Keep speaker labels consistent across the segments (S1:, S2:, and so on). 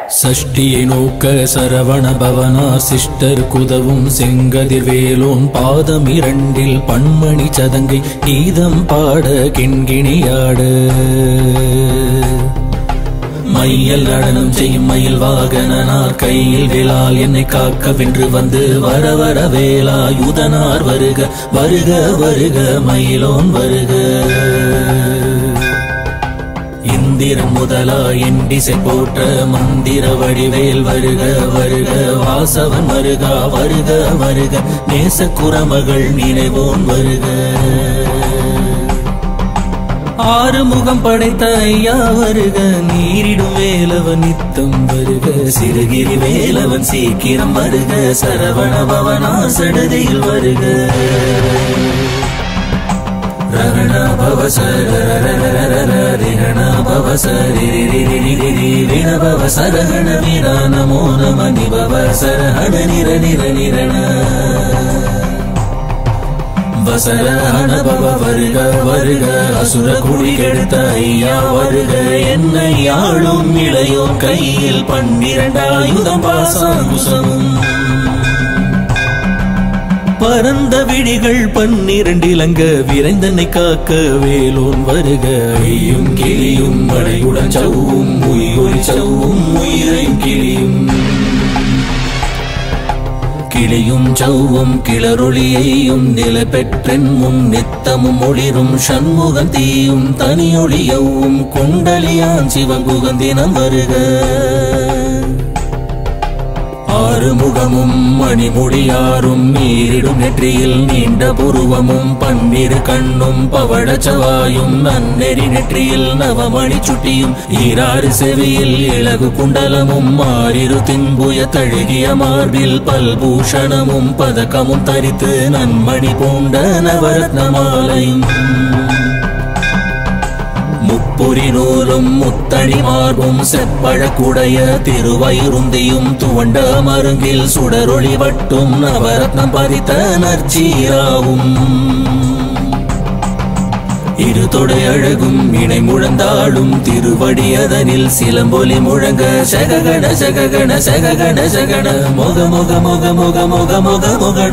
S1: சஷ்டியை நோக்க சரவண பவனா சிஸ்டர் குதவும் செங்கதிர் வேலோன் பாதம் இரண்டில் பன்மணி சதங்கை கீதம் பாட கிண்கிணியாட மையல் நடனம் செய்யும் மயில் வாகனார் கையில் வேளால் என்னை காக்க வென்று வந்து வர வர வேலாயுதனார் வருக வருக வருக மயிலோன் வருக இந்திரன் முதலா எண்டிசை போற்ற மந்திர வடிவேல் வருக வருக வாசவன் வருக வருக வருக நேசக்குறமகள் நினைவோன் வருக ஆறுமுகம் படைத்த ஐயா வருக நீரிடும் வேலவன் நித்தம் வருக சிறுகிரி வேலவன் சீக்கிரம் வருக சரவண பவனா சடதியில் வருக ரகணா பவசர ரிகணா பவசரி ரிண பவசரகண வீரா நமோ நம நிபவசரஹண நிர நிர நிரண வசரஹண பவ வருக வருக அசுர குடி கெடுத்த ஐயா வருக என்னை ஆளும் இளையோன் கையில் 12 ஆயுதம் பாசாங்குசமும் பரந்த விழிகள் 12 இலங்க விரைந்தனை காக்க வேலோன் வருக ஐயும் கிளியும் மழையுடன் சவ்வும் உயிரொலி சவ்வும் உயிரையும் கிளியும் சவ்வும் கிளரொளியையும் நிலை பெற்றென் முன் நித்தமும் ஒளிரும் சண்முகன் தீயும் தனியொளியவும் குண்டலியான் சிவங்குகந்தினம் வருக ஆறுமுகமும் மணிமுடியாரும் நீரிடும் நெற்றியில் நீண்ட புருவமும் 12 கண்ணும் பவழச்சவாயும் நன்னெறி நெற்றியில் நவமணி சுட்டியும் ஈராறு செவியில் இலகு குண்டலமும் 6 தின்புய தழுகிய மார்பில் பல்பூஷணமும் பதக்கமும் தரித்து நன்மணி பூண்ட நவரத்ன மாலையும் முப்புரி நூலும் முத்தணி மார்பும் செப்பழக்குடைய திருவயிருந்தியும் துவண்ட மருங்கில் சுடரொளி வட்டும் நவரத்னம் பதித்த நற்சீராவும் இரு தொடை அழகும் இணை முழந்தாளும் திருவடியதனில் சிலம்பொலி முழங்க சககண சககண சககண சகண மொக மொக மொக மொக மொக மொக மொகண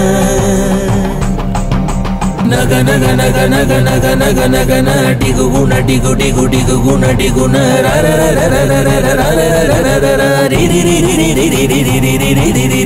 S1: நக நக நக நக நக நக நக ந டிகு குண டிகு டிகு டிகு குண டிகு ந ர ர ர ர ர ர ர ர ர ர ர ரி ரி ரி ரி ரி ரி ரி ரி ரி ரி ரி